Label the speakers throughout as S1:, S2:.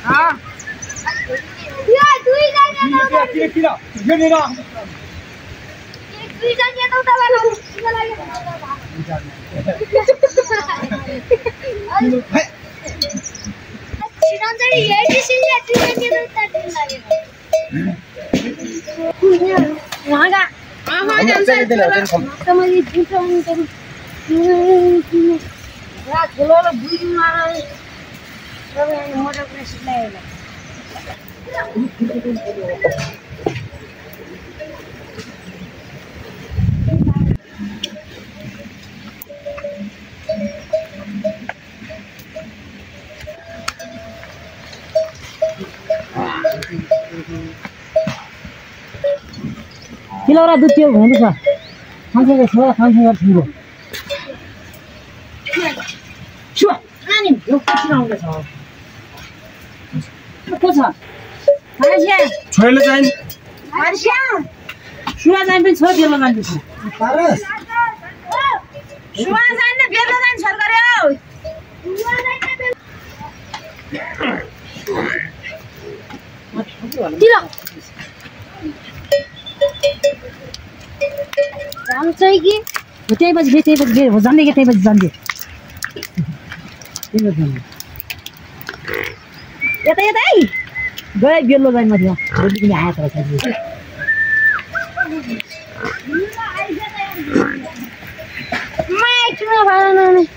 S1: हाँ
S2: ये दुई जाने तो
S1: किरा ये नहीं ना
S2: दुई जाने तो उठा वाला इधर आइए श्रीरामचंद्र ये डिसीजन है दुई जाने तो उठा दिन लगेगा वहाँ का
S1: हम चले देना
S2: समझ दूसरा नहीं करूँ रात बोलो लो बुरी मारा है सब ये मोटर प्रेस लाएगा
S3: किलोरा दुध त्यो भन्नु छ खान्छे छ खान्छे गर्छु छुवा नानी यो किन आउँदैछ को छ मान्छे
S1: छोइले चाहिँ
S3: मान्छे सुना चाहिँ पनि छ बेलो मान्छे छ
S1: पारस
S3: सुना चाहिँ नि बेलो चाहिँ छ गर्यो
S2: दिला काम चाहिँ कि
S3: त्यही बजी जान्दै के त्यही बजी जान्दै यता यता है गए बेलो जाने माथि भोलि पनि आयो तर साथी
S2: मैं क्यों भाड़ा ना नहीं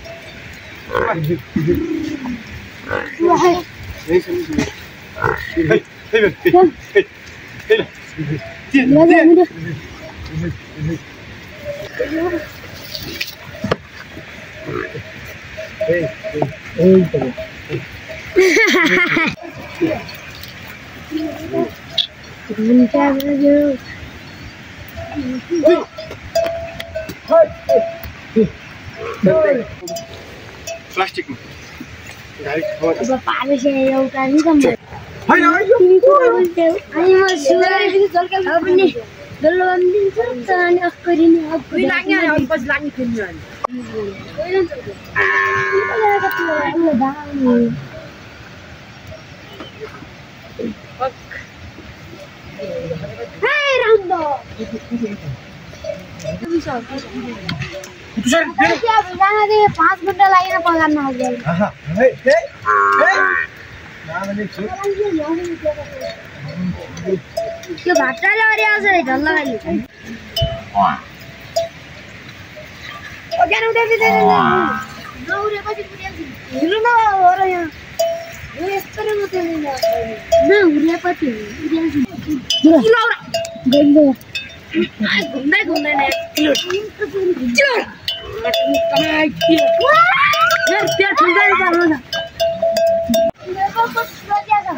S1: प्लास्टिक गाडी खबर
S2: अब पानी से एउटा नि त म
S1: हैन
S2: अनि म सुगारे पनि जल्का पनि बेल्लो दिन्छ त अनि अक्करी नि
S3: उही लाग्ने अनि पछि लाग्ने फेरि अनि
S2: Hey Rambo!
S1: तुषार
S2: क्या जाना दे 5 घंटा लागेन पगार्न हजुर
S1: आहा हे नामले छु
S2: त्यो भाटाले अरे आउँछ रे ढल्ला गाली ओ ज्ञान उठे दे नौरे पछि पुर्याउँछ हिरो न हो र यहाँ यो यस्तो रे म त्यो न उरे पछि पुर्याउँछ किलोरा गइलो घुम्दै घुम्दैन किलो किलो कमाइ किलो यार त्यो ठुल्दै पर्नु न मेरो को सोच्या छ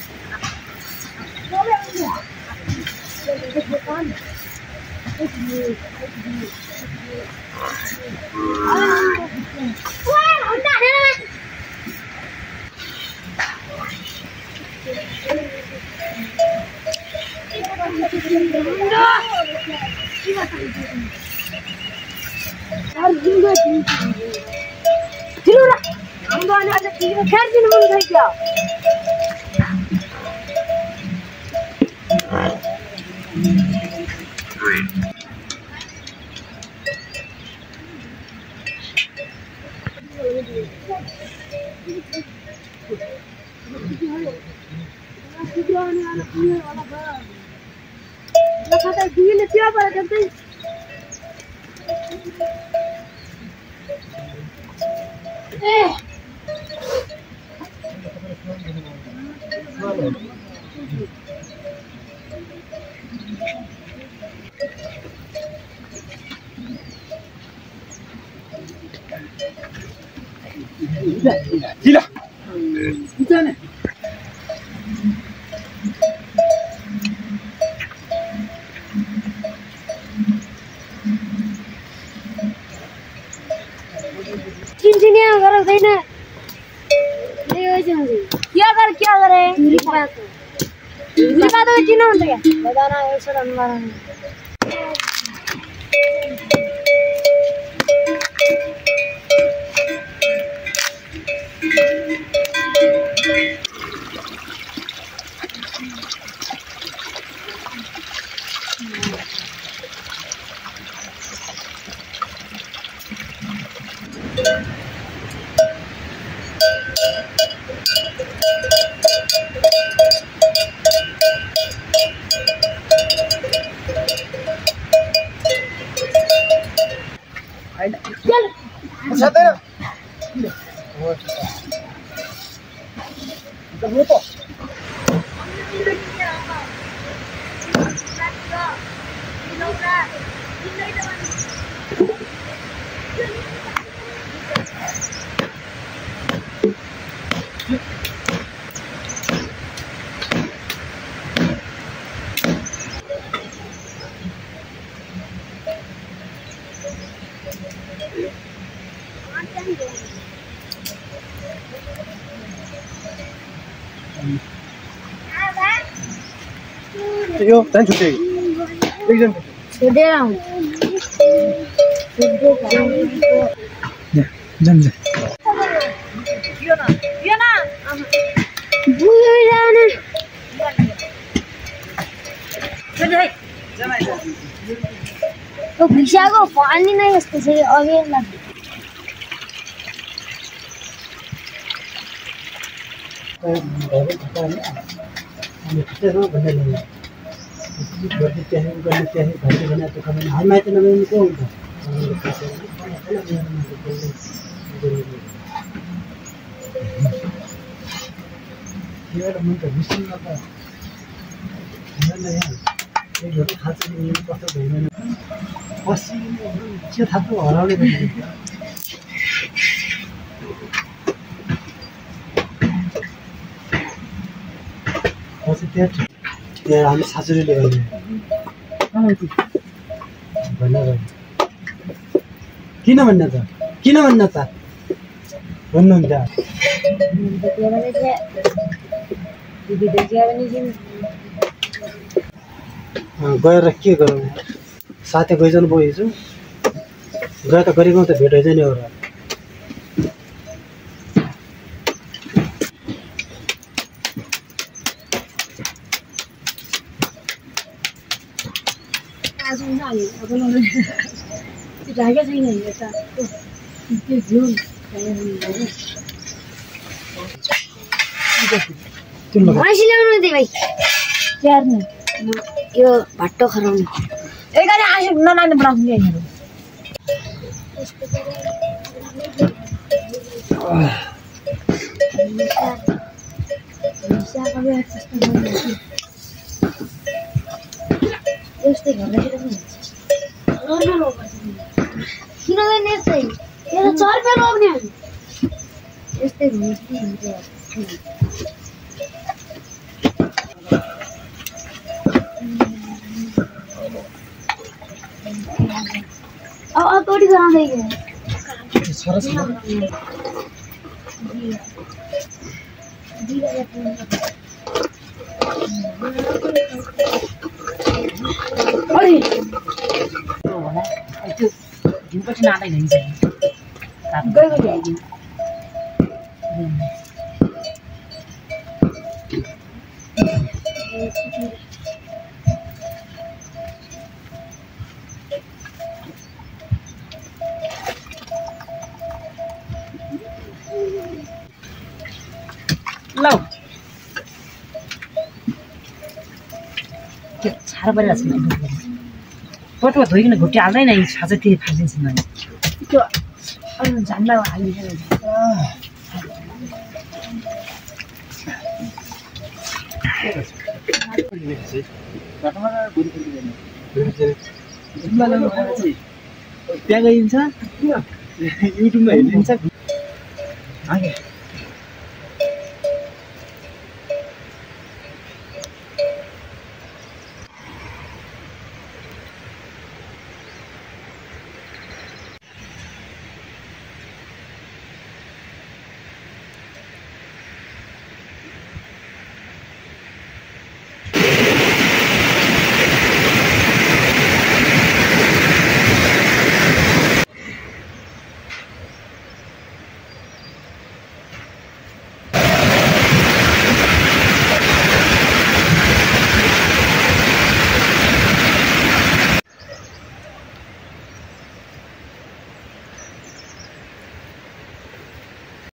S1: Gila.
S3: जाने
S2: चिनचिनिया गर्दैन क्या करे रिपात किन हुन्छ क्या बजाना यसो अनुमान
S1: यो जान छुट्टै एकजना
S2: छोडेर आउँ
S1: जान
S2: भिसाको पानी नै यस्तो छ अघि लाग्छ
S1: त्यहाँ हामी सासुरीले गर्ने किन भन्न त भन्नुहुन्छ गएर के गरौँ साथै गइजानु भयो हिजो गए त गरेको त भेट होइन नि एउटा
S2: मासु ल्याउनु दे भाइ स्याहार्नु यो भट्टो खराउनु
S3: एकैले आँसु नलाग्ने बनाउँछु नि यहाँनिर
S2: यस्तै घरतिर किन गर्ने यस्तै यो त चर्पे रोप्ने यस्तै हुन्छ अब तोडी गराउँदै
S3: झिउपछि नाँदैन नि चाहिँ
S2: गएको ल्याइदिउँ
S3: ल के साह्रो परिरहेको छ पटुवा धोइकन घुट्टी हाल्दैन नि छाँचै त्यही फालिदिन्छ नि
S2: त्यो झन्डा हालिदिन्छ
S1: त्यहाँ गइन्छ युट्युबमा हेरिदिन्छ